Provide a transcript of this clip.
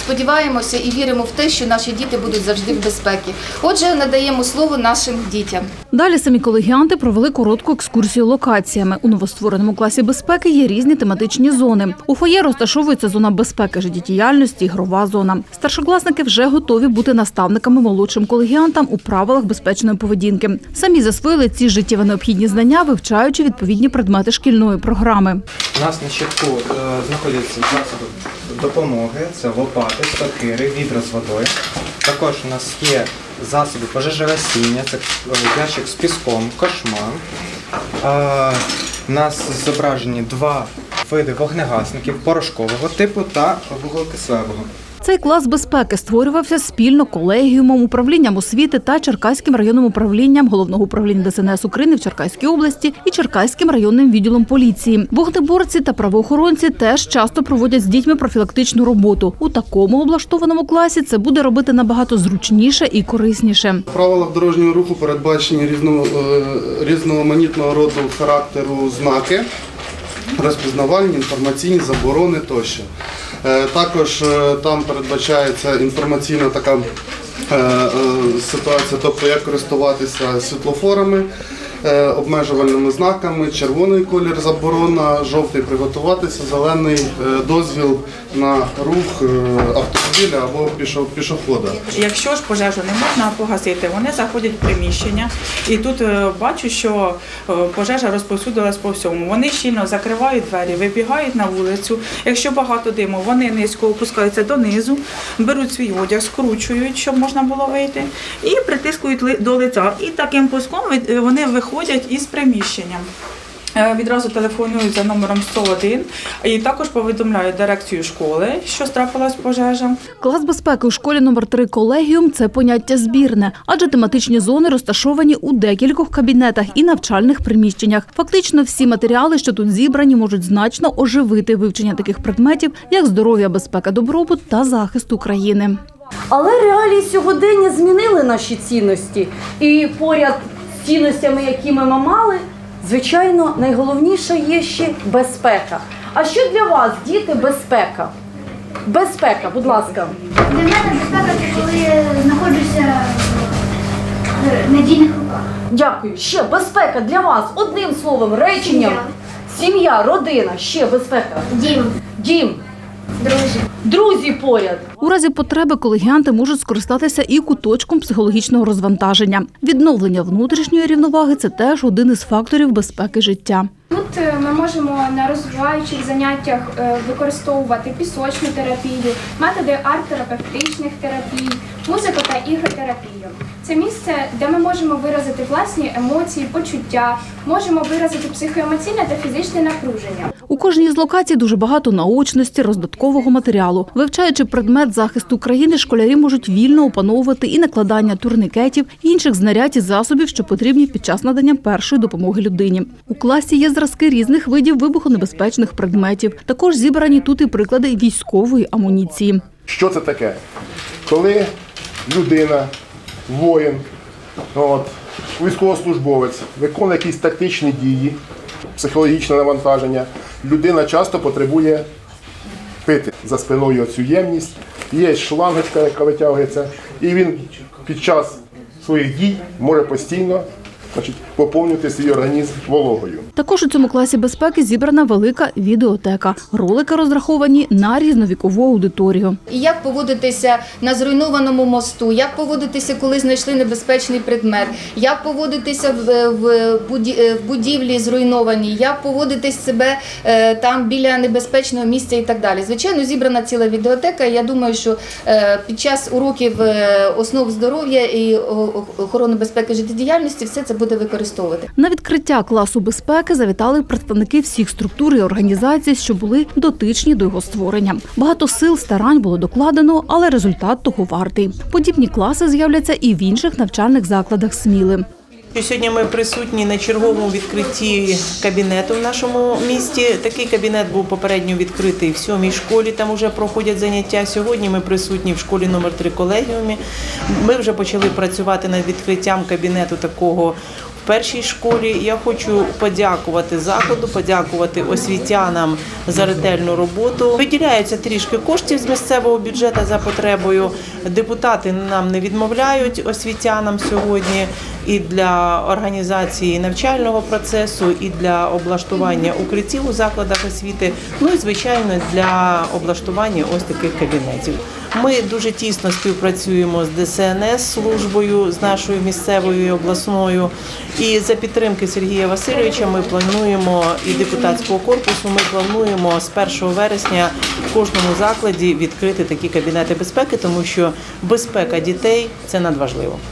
сподіваємося і віримо в те, що наші діти будуть завжди в безпеці. Отже, надаємо слово нашим дітям. Далі самі колегіанти провели коротку екскурсію локаціями. У новоствореному класі безпеки є різні тематичні зони. У фоє розташовується зона безпеки життєдіяльності, ігрова зона. Старшокласники вже готові бути наставниками молодшим колегіантам у правилах безпечної поведінки. Самі засвоїли ці життєво необхідні знання, вивчаючи відповідні предмети шкільної програми. У нас на щитку знаходяться засоби допомоги, це лопати, сокири, відра з водою. Також у нас є засоби пожежогасіння, це ящик з піском, кошман. У нас зображені два види вогнегасників порошкового типу та вуглекислого. Цей клас безпеки створювався спільно колегіумом, управлінням освіти та Черкаським районним управлінням Головного управління ДСНС України в Черкаській області і Черкаським районним відділом поліції. Вогнеборці та правоохоронці теж часто проводять з дітьми профілактичну роботу. У такому облаштованому класі це буде робити набагато зручніше і корисніше. В правилах дорожнього руху передбачені різноманітного роду характеру знаки, розпізнавальні, інформаційні, заборони тощо. Також там передбачається інформаційна така ситуація, тобто як користуватися світлофорами, обмежувальними знаками, червоний колір заборона, жовтий приготуватися, зелений дозвіл на рух автомобіля або пішохода. Якщо ж пожежу не можна погасити, вони заходять в приміщення і тут бачу, що пожежа розповсюдилась по всьому. Вони щільно закривають двері, вибігають на вулицю. Якщо багато диму, вони низько опускаються донизу, беруть свій одяг, скручують, щоб можна було вийти, і притискують до лиця. І таким пуском вони виходять із приміщення. Відразу телефонують за номером 101 і також повідомляють дирекцію школи, що трапилась пожежа. Клас безпеки у школі номер 3 «Колегіум» – це поняття збірне, адже тематичні зони розташовані у декількох кабінетах і навчальних приміщеннях. Фактично всі матеріали, що тут зібрані, можуть значно оживити вивчення таких предметів, як здоров'я, безпека, добробут та захист України. Але реалії сьогодення змінили наші цінності. І поряд з цінностями, які ми мали, звичайно, найголовніше є ще безпека. А що для вас, діти, безпека? Безпека, будь ласка. Для мене безпека – це коли знаходжуся в надійних руках. Дякую. Ще безпека для вас. Одним словом, реченням. Сім'я, родина. Ще безпека. Дім. Дім. Друзі. Друзі поряд. У разі потреби колегіанти можуть скористатися і куточком психологічного розвантаження. Відновлення внутрішньої рівноваги – це теж один із факторів безпеки життя. Тут ми можемо на розвиваючих заняттях використовувати пісочну терапію, методи арт-терапевтичних терапій, музику та ігротерапію. Це місце, де ми можемо виразити власні емоції, почуття, можемо виразити психоемоційне та фізичне напруження. У кожній з локацій дуже багато наочності, роздаткового матеріалу. Вивчаючи предмет захисту країни, школярі можуть вільно опановувати і накладання турнікетів, і інших знарядь і засобів, що потрібні під час надання першої допомоги людині. У класі є зразки різних видів вибухонебезпечних предметів. Також зібрані тут і приклади військової амуніції. Що це таке? Коли людина, воїн, військовослужбовець виконує якісь тактичні дії, психологічне навантаження, людина часто потребує пити за спиною цю ємність. Є шлангочка, яка витягується, і він під час своїх дій може постійно поповнювати свій організм вологою. Також у цьому класі безпеки зібрана велика відеотека. Ролики розраховані на різновікову аудиторію. Як поводитися на зруйнованому мосту, як поводитися, коли знайшли небезпечний предмет, як поводитися в будівлі зруйнованій, як поводити себе там біля небезпечного місця і так далі. Звичайно, зібрана ціла відеотека. Я думаю, що під час уроків основ здоров'я і охорони безпеки життєдіяльності все це буде використовувати. На відкриття класу безпеки завітали представники всіх структур і організацій, що були дотичні до його створення. Багато сил, старань було докладено, але результат того вартий. Подібні класи з'являться і в інших навчальних закладах Сміли. Сьогодні ми присутні на черговому відкритті кабінету в нашому місті. Такий кабінет був попередньо відкритий в 7-й школі, там вже проходять заняття. Сьогодні ми присутні в школі номер 3 «Колегіумі». Ми вже почали працювати над відкриттям кабінету такого першій школі. Я хочу подякувати закладу, подякувати освітянам за ретельну роботу. Виділяється трішки коштів з місцевого бюджету за потребою. Депутати нам не відмовляють освітянам сьогодні і для організації навчального процесу, і для облаштування укриттів у закладах освіти, ну і, звичайно, для облаштування ось таких кабінетів. Ми дуже тісно співпрацюємо з ДСНС-службою, з нашою місцевою і обласною. І за підтримки Сергія Васильовича ми плануємо, і депутатського корпусу, ми плануємо з 1 вересня в кожному закладі відкрити такі кабінети безпеки, тому що безпека дітей – це надважливо.